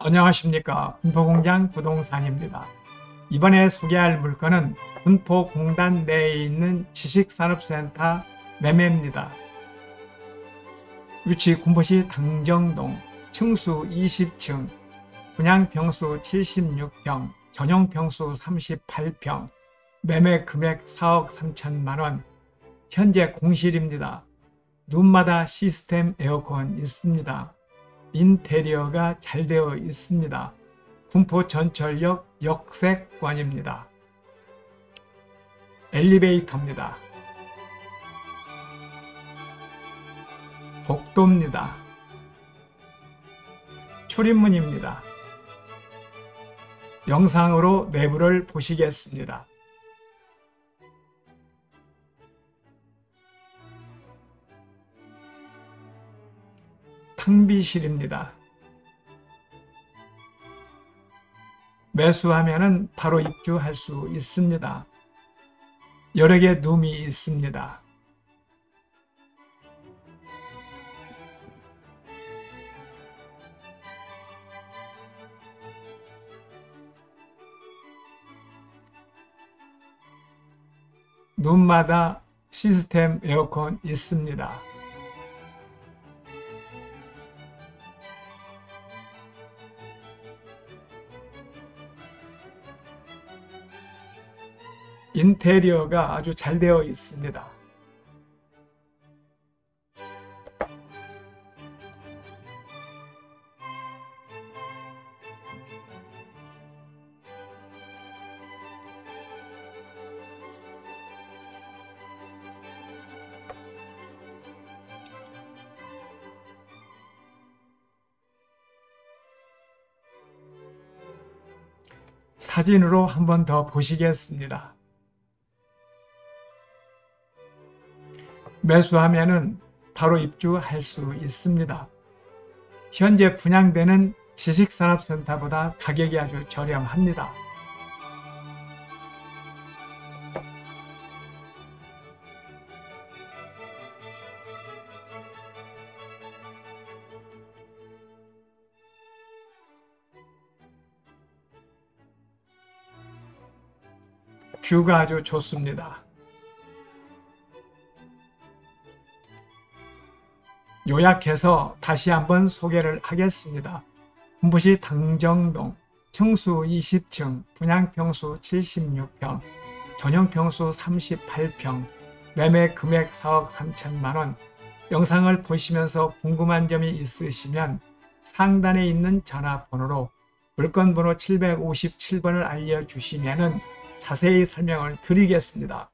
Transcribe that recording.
안녕하십니까. 군포공장 부동산입니다. 이번에 소개할 물건은 군포공단 내에 있는 지식산업센터 매매입니다. 위치 군포시 당정동 층수 20층, 분양평수 76평, 전용평수 38평, 매매 금액 4억 3천만원, 현재 공실입니다. 눈마다 시스템 에어컨 있습니다. 인테리어가 잘 되어 있습니다. 군포 전철역 역세권입니다. 엘리베이터입니다. 복도입니다. 출입문입니다. 영상으로 내부를 보시겠습니다. 탕비실입니다. 매수하면 바로 입주할 수 있습니다. 여러 개 룸이 있습니다. 룸마다 시스템 에어컨 있습니다. 인테리어가 아주 잘 되어 있습니다. 사진으로 한 번 더 보시겠습니다. 매수하면 바로 입주할 수 있습니다. 현재 분양되는 지식산업센터보다 가격이 아주 저렴합니다. 뷰가 아주 좋습니다. 요약해서 다시 한번 소개를 하겠습니다. 군포시 당정동 층수 20층, 분양평수 76평, 전용평수 38평, 매매 금액 4억 3천만원. 영상을 보시면서 궁금한 점이 있으시면 상단에 있는 전화번호로 물건번호 757번을 알려주시면 자세히 설명을 드리겠습니다.